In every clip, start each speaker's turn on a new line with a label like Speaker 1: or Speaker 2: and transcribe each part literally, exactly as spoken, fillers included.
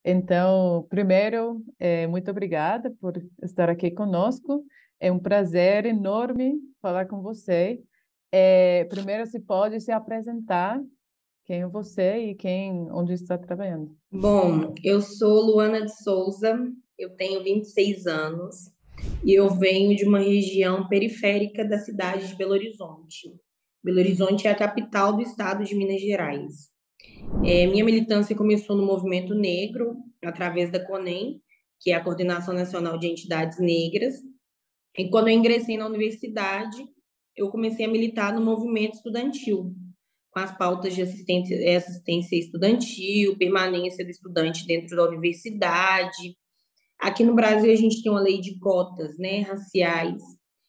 Speaker 1: Então, primeiro, é, muito obrigada por estar aqui conosco. É um prazer enorme falar com você. É, primeiro, se pode se apresentar, quem é você e quem, onde está trabalhando.
Speaker 2: Bom, eu sou Luana de Souza, eu tenho vinte e seis anos e eu venho de uma região periférica da cidade de Belo Horizonte. Belo Horizonte é a capital do estado de Minas Gerais. É, minha militância começou no movimento negro, através da CONEM, que é a Coordenação Nacional de Entidades Negras. E quando eu ingressei na universidade, eu comecei a militar no movimento estudantil, com as pautas de assistência, eh, assistência estudantil, permanência do estudante dentro da universidade. Aqui no Brasil, a gente tem uma lei de cotas, né, raciais,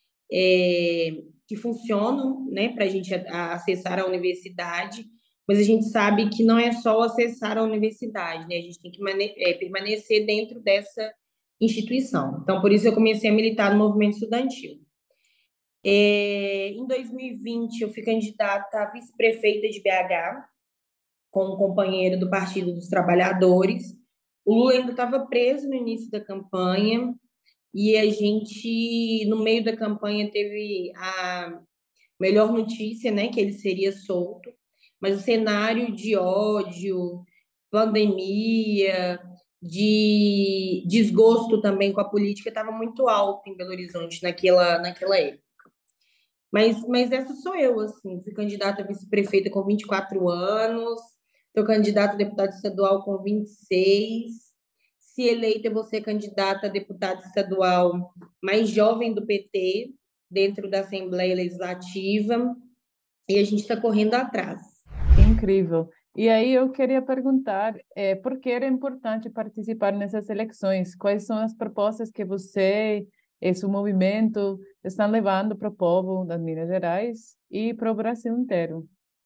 Speaker 2: é, que funcionam, né, para a gente a- acessar a universidade, mas a gente sabe que não é só acessar a universidade, né, a gente tem que mane- é, permanecer dentro dessa instituição. Então, por isso eu comecei a militar no movimento estudantil. É, em dois mil e vinte, eu fui candidata a vice-prefeita de B H, com um companheiro do Partido dos Trabalhadores. O Lula ainda estava preso no início da campanha, e a gente, no meio da campanha, teve a melhor notícia, né, que ele seria solto, mas o cenário de ódio, pandemia, de desgosto também com a política estava muito alto em Belo Horizonte naquela, naquela época. Mas, mas essa sou eu, assim. Fui candidata a vice-prefeita com vinte e quatro anos, sou candidata a deputada estadual com vinte e seis. Se eleita, eu vou ser candidata a deputada estadual mais jovem do P T, dentro da Assembleia Legislativa, e a gente está correndo atrás.
Speaker 1: Que incrível. E aí eu queria perguntar, é, por que era importante participar nessas eleições? Quais são as propostas que você e seu movimento estão levando para o povo das Minas Gerais e para o Brasil inteiro?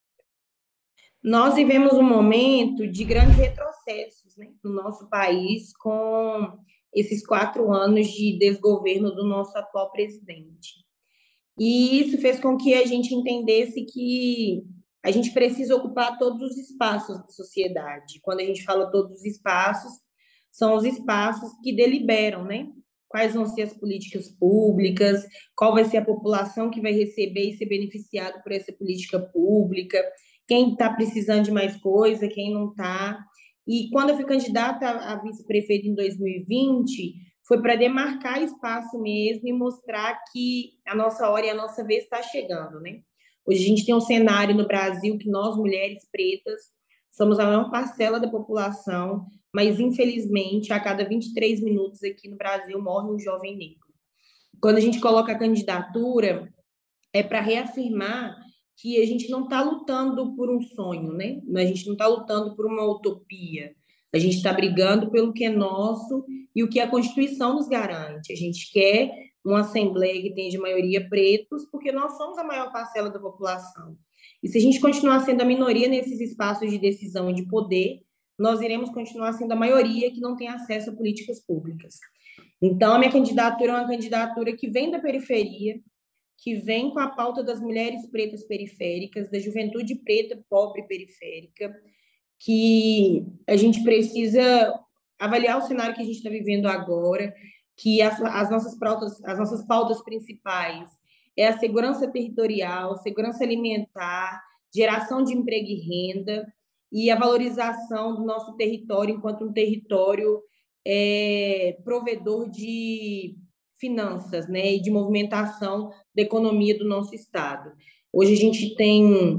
Speaker 2: Nós vivemos um momento de grandes retrocessos, né, no nosso país, com esses quatro anos de desgoverno do nosso atual presidente. E isso fez com que a gente entendesse que a gente precisa ocupar todos os espaços da sociedade. Quando a gente fala todos os espaços, são os espaços que deliberam, né? Quais vão ser as políticas públicas, qual vai ser a população que vai receber e ser beneficiado por essa política pública, quem está precisando de mais coisa, quem não está. E quando eu fui candidata a vice-prefeita em dois mil e vinte, foi para demarcar espaço mesmo e mostrar que a nossa hora e a nossa vez está chegando, né? Hoje a gente tem um cenário no Brasil que nós, mulheres pretas, somos a maior parcela da população, mas infelizmente a cada vinte e três minutos aqui no Brasil morre um jovem negro. Quando a gente coloca a candidatura, é para reafirmar que a gente não está lutando por um sonho, né? A gente não está lutando por uma utopia. A gente está brigando pelo que é nosso e o que a Constituição nos garante. A gente quer uma Assembleia que tenha de maioria pretos, porque nós somos a maior parcela da população. E se a gente continuar sendo a minoria nesses espaços de decisão e de poder, nós iremos continuar sendo a maioria que não tem acesso a políticas públicas. Então, a minha candidatura é uma candidatura que vem da periferia, que vem com a pauta das mulheres pretas periféricas, da juventude preta pobre periférica, que a gente precisa avaliar o cenário que a gente está vivendo agora, que as, as, nossas pautas, as nossas pautas principais é a segurança territorial, segurança alimentar, geração de emprego e renda e a valorização do nosso território enquanto um território é, provedor de finanças, né, e de movimentação da economia do nosso estado. Hoje a gente tem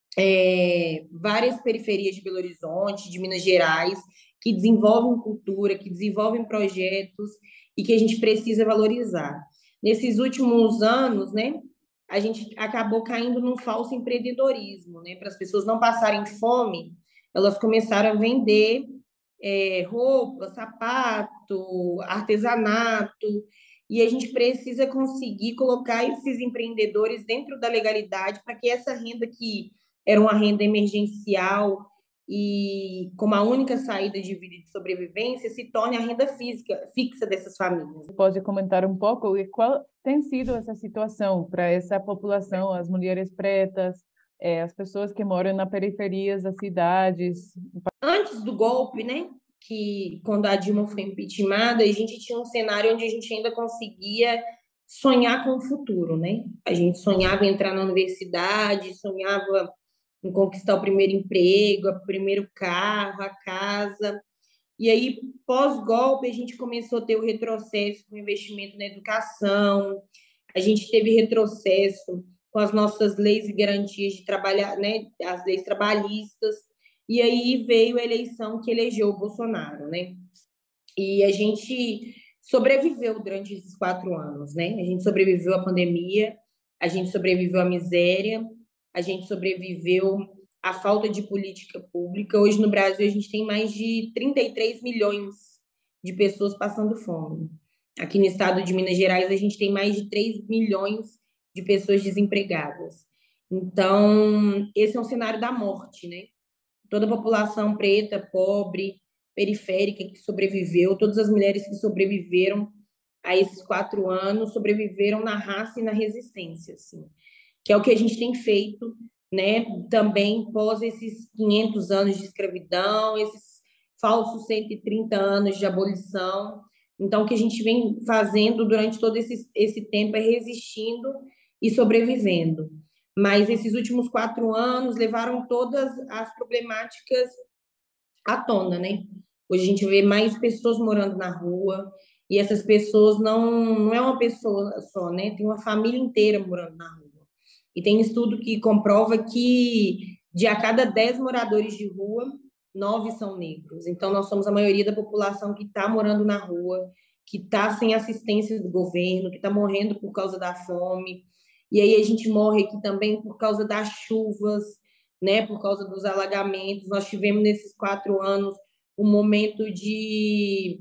Speaker 2: é, várias periferias de Belo Horizonte, de Minas Gerais, que desenvolvem cultura, que desenvolvem projetos e que a gente precisa valorizar. Nesses últimos anos, né, a gente acabou caindo num falso empreendedorismo, né, para as pessoas não passarem fome, elas começaram a vender é, roupa, sapato, artesanato, e a gente precisa conseguir colocar esses empreendedores dentro da legalidade para que essa renda que era uma renda emergencial e como a única saída de vida e de sobrevivência se torne a renda física, fixa dessas famílias.
Speaker 1: Pode comentar um pouco e qual tem sido essa situação para essa população, as mulheres pretas, eh, as pessoas que moram na periferias das cidades?
Speaker 2: Antes do golpe, né? que quando a Dilma foi impeachmentada, a gente tinha um cenário onde a gente ainda conseguia sonhar com o futuro, né? A gente sonhava em entrar na universidade, sonhava em conquistar o primeiro emprego, o primeiro carro, a casa. E aí, pós-golpe, a gente começou a ter o retrocesso com o investimento na educação, a gente teve retrocesso com as nossas leis e garantias de trabalhar, né, as leis trabalhistas, e aí veio a eleição que elegeu o Bolsonaro, né? E a gente sobreviveu durante esses quatro anos, né? A gente sobreviveu à pandemia, a gente sobreviveu à miséria, a gente sobreviveu à falta de política pública. Hoje no Brasil a gente tem mais de trinta e três milhões de pessoas passando fome. Aqui no estado de Minas Gerais a gente tem mais de três milhões de pessoas desempregadas. Então, esse é um cenário da morte, né? Toda a população preta, pobre, periférica que sobreviveu, todas as mulheres que sobreviveram a esses quatro anos, sobreviveram na raça e na resistência, assim, que é o que a gente tem feito, né, também pós esses quinhentos anos de escravidão, esses falsos cento e trinta anos de abolição. Então, o que a gente vem fazendo durante todo esse, esse tempo é resistindo e sobrevivendo. Mas esses últimos quatro anos levaram todas as problemáticas à tona, né? Hoje a gente vê mais pessoas morando na rua, e essas pessoas não, não é uma pessoa só, né? Tem uma família inteira morando na rua. E tem estudo que comprova que de a cada dez moradores de rua, nove são negros. Então, nós somos a maioria da população que está morando na rua, que está sem assistência do governo, que está morrendo por causa da fome. E aí a gente morre aqui também por causa das chuvas, né? Por causa dos alagamentos. Nós tivemos nesses quatro anos um momento de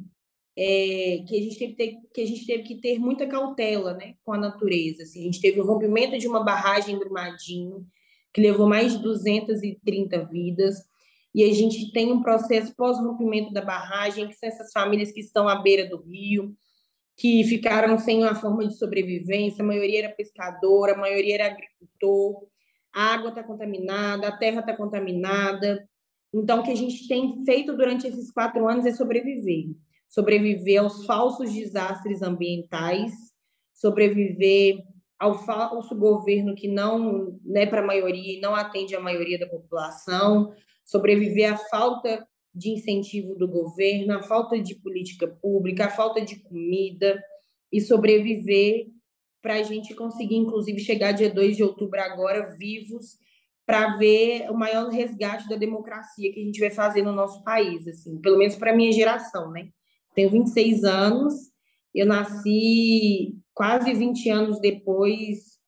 Speaker 2: é, que a gente teve que ter, que a gente teve que ter muita cautela, né, com a natureza. Assim. A gente teve o rompimento de uma barragem em Brumadinho, que levou mais de duzentas e trinta vidas, e a gente tem um processo pós-rompimento da barragem, que são essas famílias que estão à beira do rio, que ficaram sem uma forma de sobrevivência, a maioria era pescadora, a maioria era agricultor, a água está contaminada, a terra está contaminada. Então, o que a gente tem feito durante esses quatro anos é sobreviver. Sobreviver aos falsos desastres ambientais, sobreviver ao falso governo que não é para a maioria e não atende a maioria da população, sobreviver à falta de incentivo do governo, a falta de política pública, a falta de comida, e sobreviver para a gente conseguir, inclusive, chegar dia dois de outubro agora, vivos, para ver o maior resgate da democracia que a gente vai fazer no nosso país, assim, pelo menos para a minha geração, né? Tenho vinte e seis anos, eu nasci quase vinte anos depois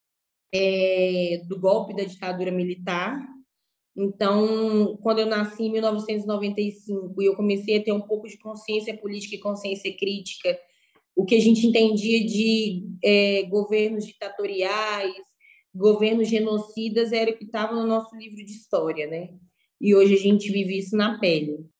Speaker 2: é, do golpe da ditadura militar. Então, quando eu nasci em mil novecentos e noventa e cinco e eu comecei a ter um pouco de consciência política e consciência crítica, o que a gente entendia de é, governos ditatoriais, governos genocidas, era o que estava no nosso livro de história, né? E hoje a gente vive isso na pele.